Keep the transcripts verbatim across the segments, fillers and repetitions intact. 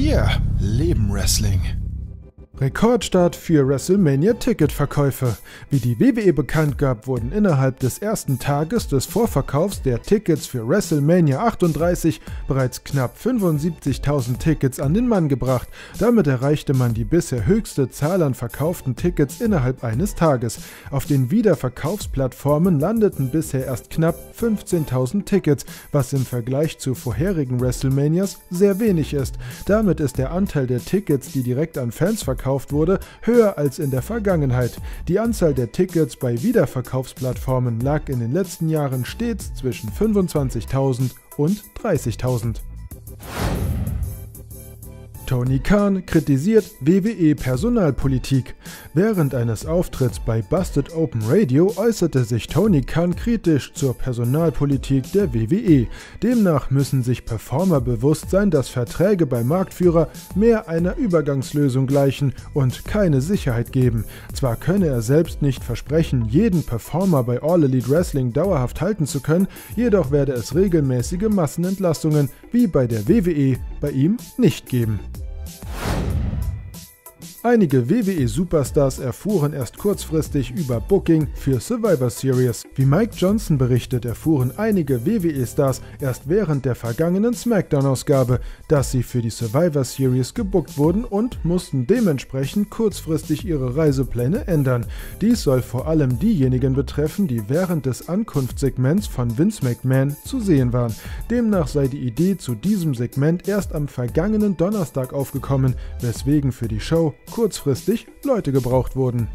Wir leben Wrestling. Rekordstart für WrestleMania-Ticketverkäufe. Wie die W W E bekannt gab, wurden innerhalb des ersten Tages des Vorverkaufs der Tickets für WrestleMania achtunddreißig bereits knapp fünfundsiebzigtausend Tickets an den Mann gebracht. Damit erreichte man die bisher höchste Zahl an verkauften Tickets innerhalb eines Tages. Auf den Wiederverkaufsplattformen landeten bisher erst knapp fünfzehntausend Tickets, was im Vergleich zu vorherigen WrestleManias sehr wenig ist. Damit ist der Anteil der Tickets, die direkt an Fans verkauft wurde, höher als in der Vergangenheit. Die Anzahl der Tickets bei Wiederverkaufsplattformen lag in den letzten Jahren stets zwischen fünfundzwanzigtausend und dreißigtausend. Tony Khan kritisiert W W E-Personalpolitik. Während eines Auftritts bei Busted Open Radio äußerte sich Tony Khan kritisch zur Personalpolitik der W W E. Demnach müssen sich Performer bewusst sein, dass Verträge bei Marktführer mehr einer Übergangslösung gleichen und keine Sicherheit geben. Zwar könne er selbst nicht versprechen, jeden Performer bei All Elite Wrestling dauerhaft halten zu können, jedoch werde es regelmäßige Massenentlassungen wie bei der W W E bei ihm nicht geben. Einige W W E-Superstars erfuhren erst kurzfristig über Booking für Survivor Series. Wie Mike Johnson berichtet, erfuhren einige W W E-Stars erst während der vergangenen SmackDown-Ausgabe, dass sie für die Survivor Series gebookt wurden und mussten dementsprechend kurzfristig ihre Reisepläne ändern. Dies soll vor allem diejenigen betreffen, die während des Ankunftssegments von Vince McMahon zu sehen waren. Demnach sei die Idee zu diesem Segment erst am vergangenen Donnerstag aufgekommen, weswegen für die Show kurzfristig Leute gebraucht wurden.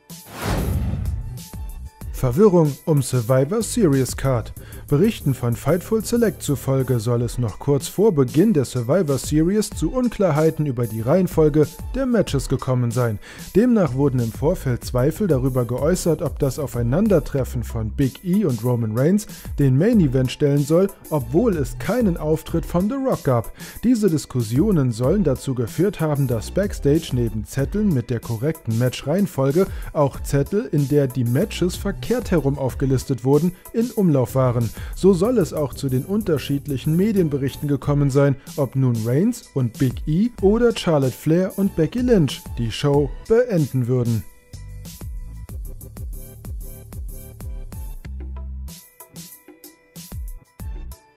Verwirrung um Survivor Series Card. Berichten von Fightful Select zufolge soll es noch kurz vor Beginn der Survivor Series zu Unklarheiten über die Reihenfolge der Matches gekommen sein. Demnach wurden im Vorfeld Zweifel darüber geäußert, ob das Aufeinandertreffen von Big E und Roman Reigns den Main Event stellen soll, obwohl es keinen Auftritt von The Rock gab. Diese Diskussionen sollen dazu geführt haben, dass Backstage neben Zetteln mit der korrekten Match-Reihenfolge auch Zettel, in der die Matches verkehrt herum aufgelistet wurden, in Umlauf waren. So soll es auch zu den unterschiedlichen Medienberichten gekommen sein, ob nun Reigns und Big E oder Charlotte Flair und Becky Lynch die Show beenden würden.